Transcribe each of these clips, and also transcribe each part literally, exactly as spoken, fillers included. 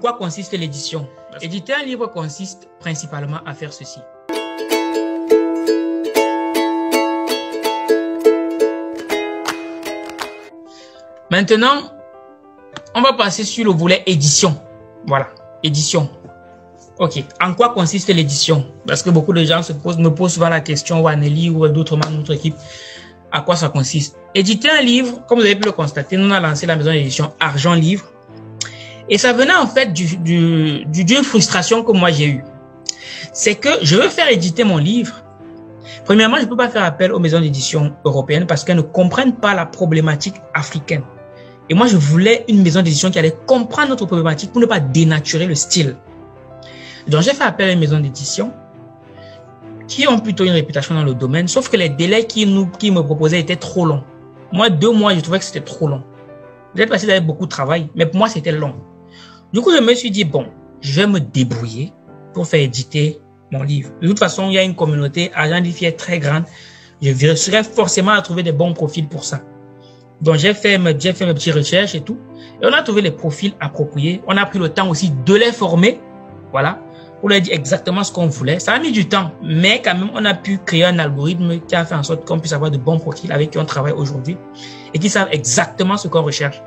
quoi consiste l'édition? Éditer un livre consiste principalement à faire ceci. Maintenant, on va passer sur le volet édition. Voilà, édition. Ok, en quoi consiste l'édition? Parce que beaucoup de gens se posent, me posent souvent la question, ou Anneli ou d'autres membres de notre équipe, à quoi ça consiste? Éditer un livre, comme vous avez pu le constater, nous on a lancé la maison d'édition Argent Livre. Et ça venait en fait du, du, du, d'une frustration que moi j'ai eue. C'est que je veux faire éditer mon livre. Premièrement, je ne peux pas faire appel aux maisons d'édition européennes parce qu'elles ne comprennent pas la problématique africaine. Et moi, je voulais une maison d'édition qui allait comprendre notre problématique pour ne pas dénaturer le style. Donc, j'ai fait appel à une maison d'édition qui ont plutôt une réputation dans le domaine, sauf que les délais qu'ils nous, qu'ils me proposaient étaient trop longs. Moi, deux mois, je trouvais que c'était trop long. J'ai passé d'avoir beaucoup de travail, mais pour moi, c'était long. Du coup, je me suis dit, bon, je vais me débrouiller pour faire éditer mon livre. De toute façon, il y a une communauté Argent Livre qui est très grande. Je serai forcément à trouver des bons profils pour ça. Donc, j'ai fait, j'ai fait mes petites recherches et tout. Et on a trouvé les profils appropriés. On a pris le temps aussi de les former. Voilà. On leur a dit exactement ce qu'on voulait. Ça a mis du temps. Mais quand même, on a pu créer un algorithme qui a fait en sorte qu'on puisse avoir de bons profils avec qui on travaille aujourd'hui et qui savent exactement ce qu'on recherche.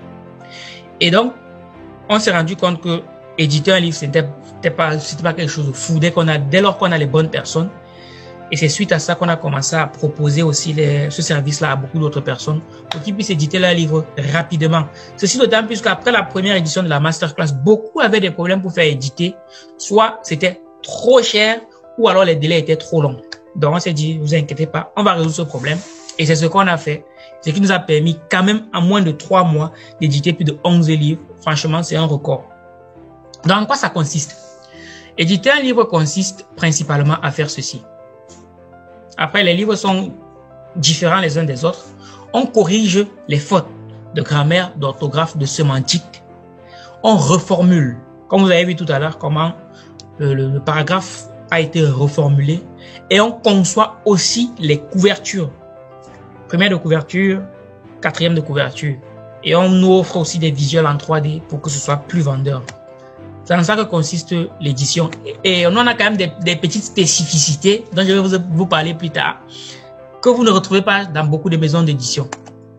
Et donc, on s'est rendu compte que éditer un livre, c'était pas, c'était pas quelque chose de fou. Dès qu'on a, dès lors qu'on a les bonnes personnes, et c'est suite à ça qu'on a commencé à proposer aussi les, ce service-là à beaucoup d'autres personnes pour qu'ils puissent éditer leur livre rapidement. Ceci d'autant plus qu'après la première édition de la masterclass, beaucoup avaient des problèmes pour faire éditer. Soit c'était trop cher ou alors les délais étaient trop longs. Donc on s'est dit, vous inquiétez pas, on va résoudre ce problème. Et c'est ce qu'on a fait. Ce qui nous a permis quand même en moins de trois mois d'éditer plus de onze livres. Franchement, c'est un record. Donc en quoi ça consiste? Éditer un livre consiste principalement à faire ceci. Après, les livres sont différents les uns des autres. On corrige les fautes de grammaire, d'orthographe, de sémantique. On reformule. Comme vous avez vu tout à l'heure, comment le, le, le paragraphe a été reformulé. Et on conçoit aussi les couvertures. Première de couverture, quatrième de couverture. Et on nous offre aussi des visuels en trois D pour que ce soit plus vendeur. C'est en ça que consiste l'édition. Et on en a quand même des, des petites spécificités dont je vais vous, vous parler plus tard, que vous ne retrouvez pas dans beaucoup de maisons d'édition.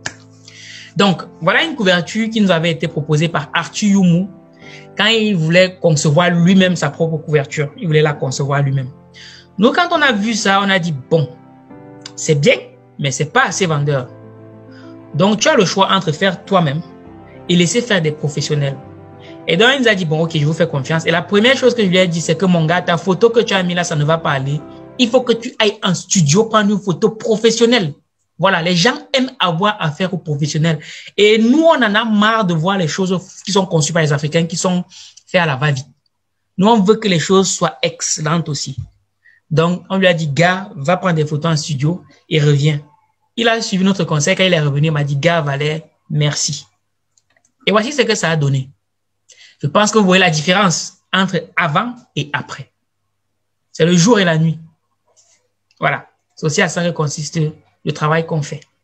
Donc, voilà une couverture qui nous avait été proposée par Arthur Youmou quand il voulait concevoir lui-même sa propre couverture. Il voulait la concevoir lui-même. Nous, quand on a vu ça, on a dit, bon, c'est bien, mais c'est pas assez vendeur. Donc, tu as le choix entre faire toi-même et laisser faire des professionnels. Et donc, il nous a dit, bon, ok, je vous fais confiance. Et la première chose que je lui ai dit, c'est que mon gars, ta photo que tu as mis là, ça ne va pas aller. Il faut que tu ailles en studio prendre une photo professionnelle. Voilà, les gens aiment avoir affaire aux professionnels. Et nous, on en a marre de voir les choses qui sont conçues par les Africains, qui sont faites à la va-vite. Nous, on veut que les choses soient excellentes aussi. Donc, on lui a dit, gars, va prendre des photos en studio et reviens. Il a suivi notre conseil. Quand il est revenu, il m'a dit, gars, Valère, merci. Et voici ce que ça a donné. Je pense que vous voyez la différence entre avant et après. C'est le jour et la nuit. Voilà. C'est aussi à ça que consiste le travail qu'on fait.